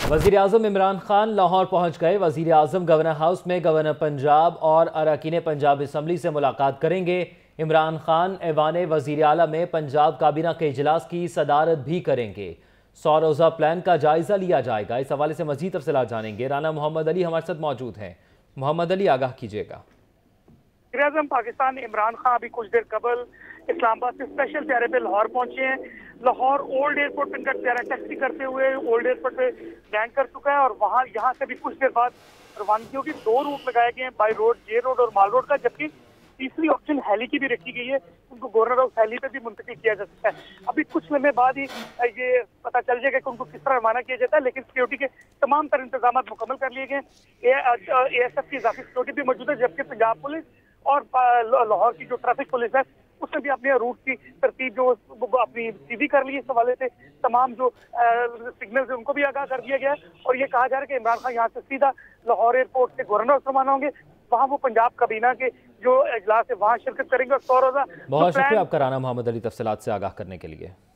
वज़ीर आज़म इमरान खान लाहौर पहुंच गए। वज़ीर आज़म गवर्नर हाउस में गवर्नर पंजाब और अरकान पंजाब असम्बली से मुलाकात करेंगे। इमरान खान ऐवान वज़ीर आला में पंजाब काबीना के इजलास की सदारत भी करेंगे। 100 रोज़ा प्लान का जायजा लिया जाएगा। इस हवाले से मज़ीद तफसीलात जानेंगे। राना मोहम्मद अली हमारे साथ मौजूद हैं। मोहम्मद अली, आगाह कीजिएगा। वज़ीर आज़म पाकिस्तान इमरान खान अभी कुछ देर कबल इस्लामाबाद से स्पेशल त्यारे पे लाहौर पहुंचे हैं। लाहौर ओल्ड एयरपोर्ट पे इनका त्यारा टैक्सी करते हुए ओल्ड एयरपोर्ट पे लैंड कर चुका है और वहां यहाँ से भी कुछ देर बाद रवानगी होगी। 2 रूट लगाए गए हैं, बाई रोड, जे रोड और माल रोड का, जबकि तीसरी ऑप्शन हेली की भी रखी गई है। उनको गवर्नर हाउस हेली पे भी मुंतकिल किया जा सकता है। अभी कुछ लम्हे बाद ही ये पता चल जाएगा कि उनको किस तरह रवाना किया जाता है, लेकिन सिक्योरिटी के तमाम तर इंतजाम मुकम्मल कर लिए गए। ASF की इजाफी सिक्योरिटी भी मौजूद है, जबकि पंजाब पुलिस और लाहौर की जो ट्रैफिक पुलिस है उसने भी अपने रूट की तरतीब जो अपनी सीधी कर ली। इस हवाले से तमाम जो सिग्नल है उनको भी आगाह कर दिया गया है और ये कहा जा रहा है कि इमरान खान यहाँ से सीधा लाहौर एयरपोर्ट से गवर्नर हाउस रवाना होंगे। वहाँ वो पंजाब काबीना के जो इजलास है वहाँ शिरकत करेंगे और 100 रोज़ा। बहुत शुक्रिया आपका राना मोहम्मद अली, तफसीलात से आगाह करने के लिए।